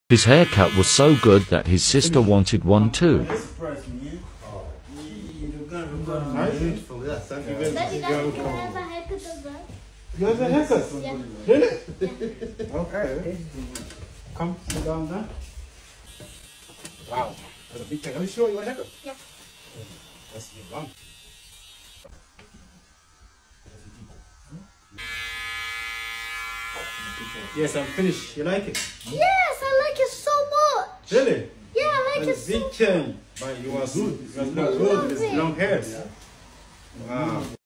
His haircut was so good that his sister wanted one too. Beautiful, yes. Thank you very much. Daddy, can I have a haircut as well? You have a haircut? Yeah. Really? Okay. Come, sit down now. Wow, that's a big thing. Let me show you a haircut. Yeah. That's long. Yes, I'm finished. You like it? Yes, I like it so much. Really? Yeah, I like it That's a so big change. But you are good. You are good with this long hair. Wow.